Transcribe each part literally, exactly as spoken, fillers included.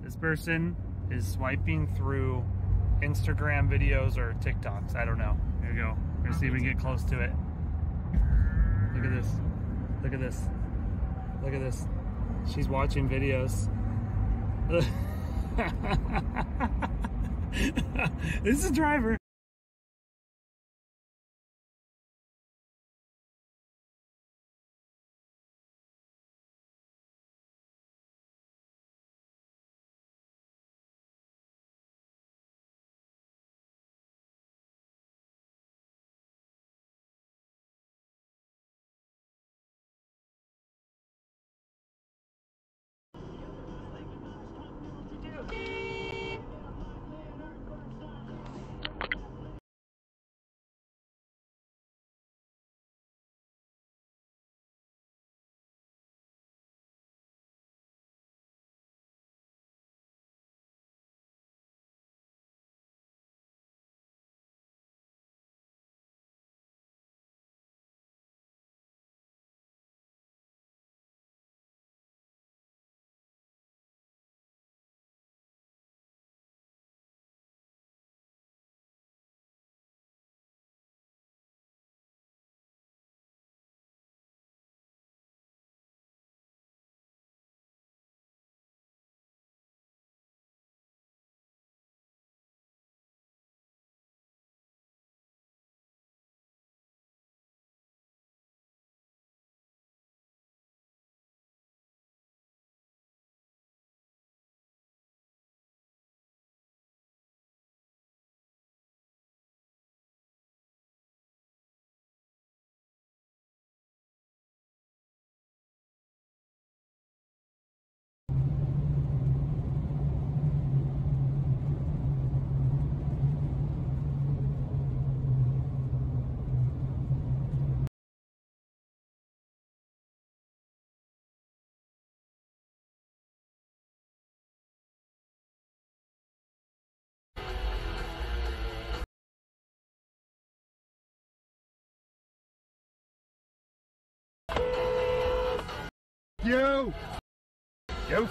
This person is swiping through Instagram videos or TikToks. I don't know. Here we go. We're gonna see if we can get close to it. Look at this. Look at this. Look at this. She's watching videos. This is a driver. Yo! Yo!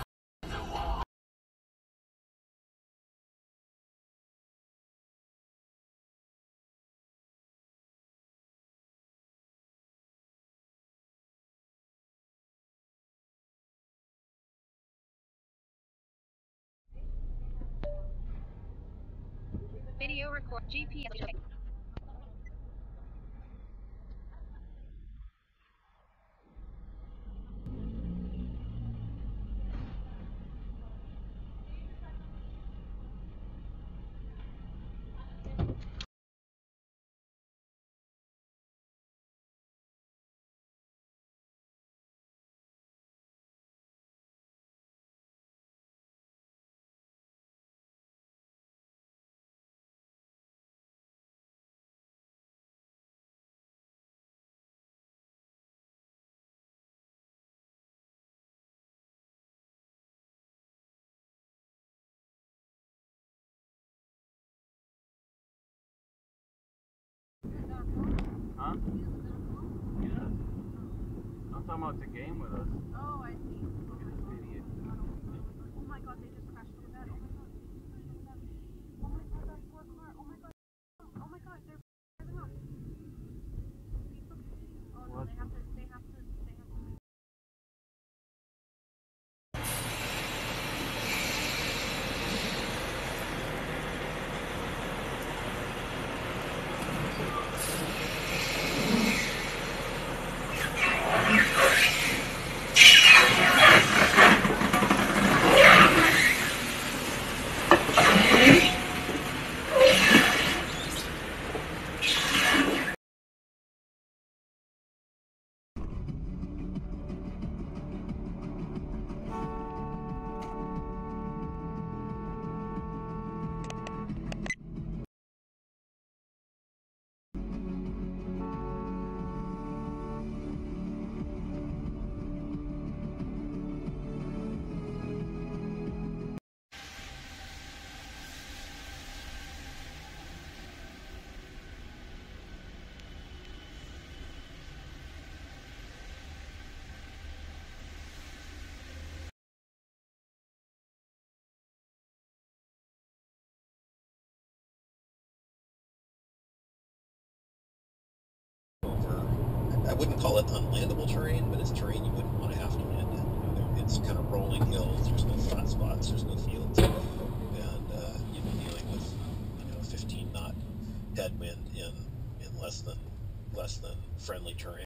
Video record G P S. Huh? Yeah. I'm talking about the game with us. Oh, I see. Look at this idiot. Oh my god, they just crashed through that. Oh my god. Oh my god, that's poor car. Oh my god. Oh my god, they're driving off. Oh no, they have to, they have to, they have to. wouldn't call it unlandable terrain, but it's terrain you wouldn't want to have to land in. You know, it's kind of rolling hills, there's no flat spots, there's no fields, and uh, you'd be dealing with, you know, fifteen knot headwind in, in less than less than friendly terrain.